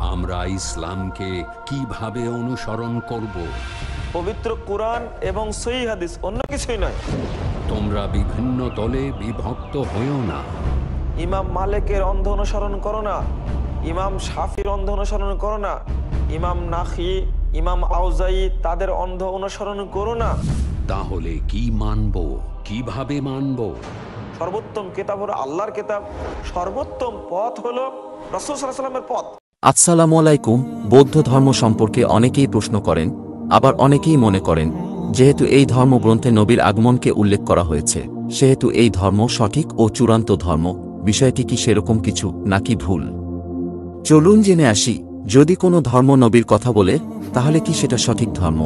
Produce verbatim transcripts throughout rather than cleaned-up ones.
আমরা ইসলামকে কিভাবে অনুসরণ করব? পবিত্র কোরআন এবং সহিহ হাদিস, অন্য কিছুই নয়। তোমরা বিভিন্ন দলে বিভক্ত হয়েও না। ইমাম মালিকের অন্ধ অনুসরণ করো না, ইমাম শাফির অন্ধ অনুসরণ করো না, ইমাম নাখি, ইমাম আউজাই তাদের অন্ধ অনুসরণ করো না। তাহলে কি মানব, কিভাবে মানব? সর্বোত্তম কিতাব হলো আল্লাহর কিতাব, সর্বোত্তম পথ হলো রাসূল সাল্লাল্লাহু আলাইহি ওয়াসাল্লামের পথ। আসসালামু আলাইকুম। বৌদ্ধ ধর্ম সম্পর্কে অনেকেই প্রশ্ন করেন, আবার অনেকেই মনে করেন যেহেতু এই ধর্মগ্রন্থে নবীর আগমনকে উল্লেখ করা হয়েছে সেহেতু এই ধর্ম সঠিক ও চূড়ান্ত ধর্ম। বিষয়টি কি সেরকম কিছু নাকি ভুল? চলুন জেনে আসি। যদি কোনো ধর্ম নবীর কথা বলে তাহলে কি সেটা সঠিক ধর্ম?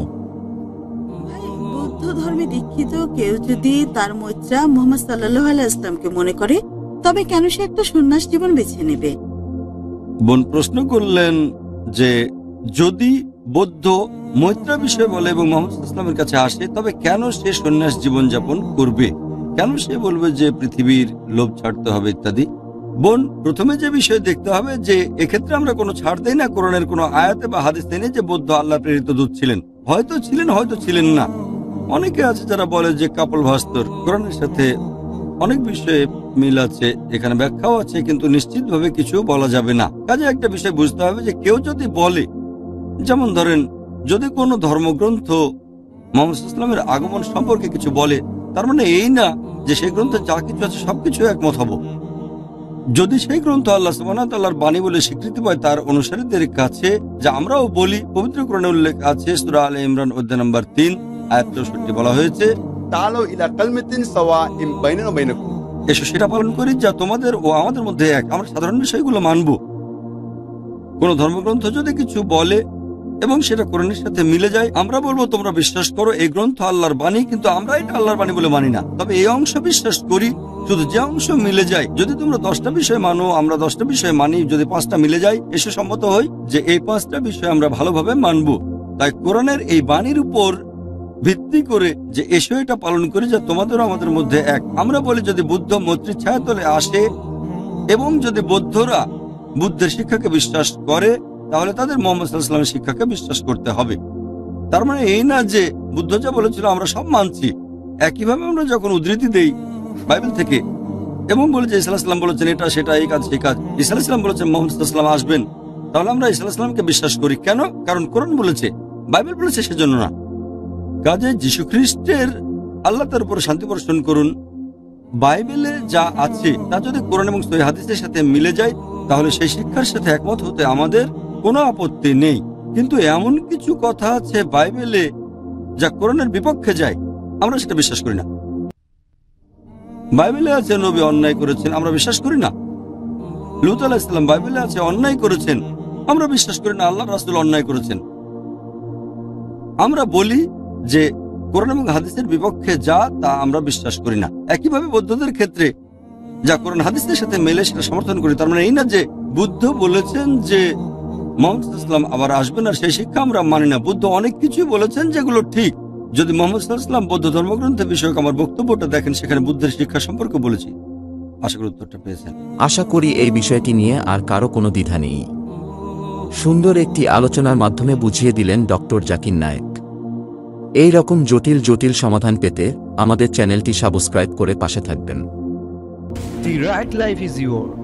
বৌদ্ধ ধর্মে দীক্ষিত কেউ যদি তার মৈত্রা মুহাম্মদ সাল্লাল্লাহু আলাইহি ওয়াসাল্লামকে মনে করে, তবে কেন সে একটা সন্ন্যাস জীবন বেছে নেবে? বোন প্রশ্ন করলেন যে যদি বৌদ্ধ মৈত্রা বিষয় বলে এবং মুহাম্মদ ইসলামের কাছে আসে, তবে কেন সে সন্ন্যাস জীবন যাপন করবে? কেন সে বলবে যে পৃথিবীর লোভ ছাড়তে হবে ইত্যাদি? বোন, প্রথমে যে বিষয় দেখতে হবে যে এক্ষেত্রে আমরা কোনো ছাড় দেই না কোরআনের কোনো আয়াতে বা হাদিসে নেই যে বৌদ্ধ আল্লাহ প্রেরিত দূত ছিলেন। হয়তো ছিলেন, হয়তো ছিলেন না। অনেকে আছে যারা বলে যে কাপল ভাস্তর, কোরআনের সাথে অনেক বিষয়ে মিল আছে, এখানে ব্যাখ্যাও আছে, কিন্তু নিশ্চিতভাবে কিছু বলা যাবে না। কাজে একটা বিষয় বুঝতে হবে যে কেউ যদি বলে, যেমন ধরেন যদি কোনো ধর্মগ্রন্থ মুহাম্মদ ইসলামের আগমন সম্পর্কে কিছু বলে, তার মানে এই না যে সেই গ্রন্থে যা কিছু আছে সবকিছু একমত হব। যদি সেই গ্রন্থ আল্লাহ সুবহানাহু ওয়া তাআলার বাণী বলে স্বীকৃতি পায় তার অনুসারীদের কাছে, যা আমরাও বলি, পবিত্র কোরআনে উল্লেখ আছে, সূরা আলে ইমরান অধ্যায় নম্বর তিন আয়াত চৌষট্টি বলা হয়েছে, তাআলু ইলা কালিমাতিন সাওয়াইন বাইনানা ওয়া বাইনাকুম, এসো সেটা পালন করি যা তোমাদের ও আমাদের মধ্যে এক। আমরা সাধারণ বিষয়গুলো মানব। কোন ধর্মগ্রন্থ যদি কিছু বলে এবং সেটা কোরআনের সাথে মিলে যায়, আমরা বলবো তোমরা বিশ্বাস করো এই গ্রন্থ আল্লাহর বাণী, কিন্তু আমরা এটা আল্লাহর বাণী বলে মানি না। তবে এই অংশ বিশ্বাস করি, শুধু যে অংশ মিলে যায়। যদি তোমরা দশটা বিষয় মানো, আমরা দশটা বিষয় মানি, যদি পাঁচটা মিলে যায়, এসে সম্মত হই যে এই পাঁচটা বিষয় আমরা ভালোভাবে মানব। তাই কোরআনের এই বাণীর উপর ভিত্তি করে যে এসো এটা পালন করি যা তোমাদেরও আমাদের মধ্যে এক। আমরা বলি যদি বুদ্ধ মৈত্রীর ছায়াতলে আসে এবং যদি বৌদ্ধরা বুদ্ধের শিক্ষাকে বিশ্বাস করে, তাহলে তাদের মুহাম্মদ সাল্লাল্লাহু আলাইহি ওয়াসাল্লামের শিক্ষাকে বিশ্বাস করতে হবে। তার মানে এই না যে বুদ্ধ যা বলেছিল আমরা সব মানছি। একইভাবে আমরা যখন উদ্ধৃতি দেই বাইবেল থেকে এবং বলি যে ঈসা আলাইহিস সালাম বলেছেন এটা সেটা, এই কাজ সেই কাজ, ঈসা আলাইহিস সালাম বলেছেন মুহাম্মদ সাল্লাল্লাহু আলাইহি ওয়াসাল্লাম আসবেন, তাহলে আমরা ঈসা আলাইহিস সালামকে বিশ্বাস করি। কেন? কারণ কোরআন বলেছে, বাইবেল বলেছে, সেজন্য না। কাজে যীশু খ্রিস্টের, আল্লাহ তার উপর শান্তি বর্ষণ করুন, বাইবেলে যা আছে তা যদি কোরআন এবং সহিহ হাদিসের সাথে মিলে যায়, তাহলে সেই শিক্ষার সাথে একমত হতে আমাদের কোনো আপত্তি নেই। কিন্তু এমন কিছু কথা আছে বাইবেলে যা কোরআনের বিপক্ষে যায়, আমরা সেটা বিশ্বাস করি না। বাইবেলে আছে নবী অন্যায় করেছেন, আমরা বিশ্বাস করি না। লূত আলাইহিস সালাম বাইবেলে আছে অন্যায় করেছেন, আমরা বিশ্বাস করি না। আল্লাহর রাসূল অন্যায় করেছেন। আমরা বলি যে কোরআন এবং হাদিসের বিপক্ষে যা, তা আমরা বিশ্বাস করি না। একইভাবে বৌদ্ধদের ক্ষেত্রে যা কোরআন হাদিসের সাথে মেলে সেটা সমর্থন করি। তার মানে এই না যে বুদ্ধ বলেছেন যে মুহাম্মদ সাল্লাল্লাহু আলাইহি ওয়াসাল্লাম আবার আসবেন আর সেই শিক্ষা আমরা মানি না। বুদ্ধ অনেক কিছুই বলেছেন যেগুলো ঠিক। যদি মুহাম্মদ সাল্লাল্লাহু আলাইহি ওয়াসাল্লাম বৌদ্ধ ধর্মগ্রন্থের বিষয়ক আমার বক্তব্যটা দেখেন, সেখানে বুদ্ধের শিক্ষা সম্পর্কে বলেছি। আশা করি উত্তরটা পেয়েছেন। আশা করি এই বিষয়টি নিয়ে আর কারো কোনো দ্বিধা নেই। সুন্দর একটি আলোচনার মাধ্যমে বুঝিয়ে দিলেন ডক্টর জাকির নায়েক। এই রকম জটিল জটিল সমাধান পেতে আমাদের চ্যানেলটি সাবস্ক্রাইব করে পাশে থাকবেন। The right life is yours.